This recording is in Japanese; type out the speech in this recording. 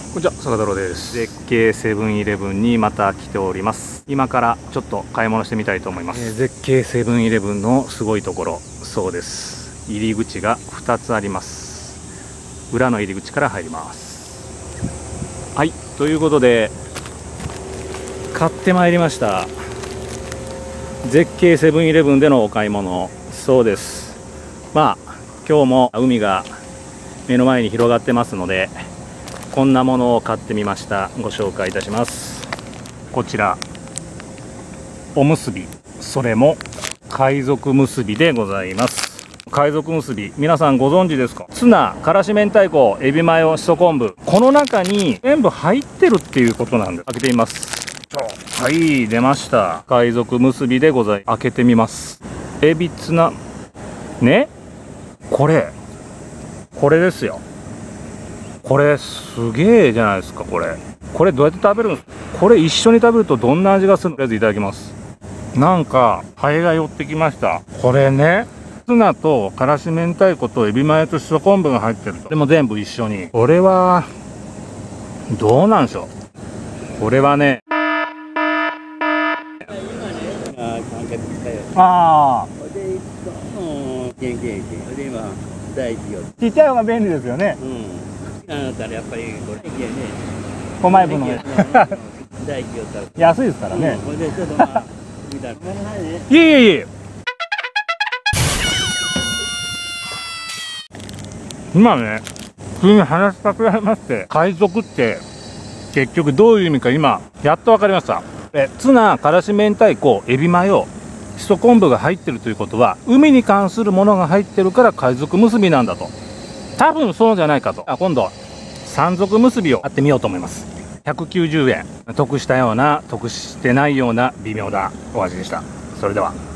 こんにちは、坂太郎です。絶景セブンイレブンにまた来ております。今からちょっと買い物してみたいと思います。絶景セブンイレブンのすごいところ、そうです。入り口が2つあります。裏の入り口から入ります。はい、ということで買ってまいりました。絶景セブンイレブンでのお買い物、そうです。まあ今日も海が目の前に広がってますので、こんなものを買ってみました。ご紹介いたします。こちらおむすび、それも海賊結びでございます。海賊結び、皆さんご存知ですか？ツナ、からし明太子、エビマヨ、しそ昆布、この中に全部入ってるっていうことなんです。開けてみます。はい、出ました。海賊結びでございます。開けてみます。エビ、ツナね、これですよ。これすげえじゃないですか。これどうやって食べるんですか？これ一緒に食べるとどんな味がするの？とりあえずいただきます。なんかハエが寄ってきました。これね、ツナとからし明太子とエビマヨとしそ昆布が入ってると。でも全部一緒に。これはどうなんでしょう。これはね、ああ、ちっちゃい方が便利ですよね。5枚分の安いですからね。いえいえいえ、今ね普通に話しかけられまして、海賊って結局どういう意味か今やっと分かりました。ツナ、からし明太子、エビマヨ、しそ昆布が入ってるということは、海に関するものが入ってるから海賊結びなんだと、多分そうじゃないかと。今度山賊結びをやってみようと思います。190円、得したような得してないような微妙なお味でした。それでは。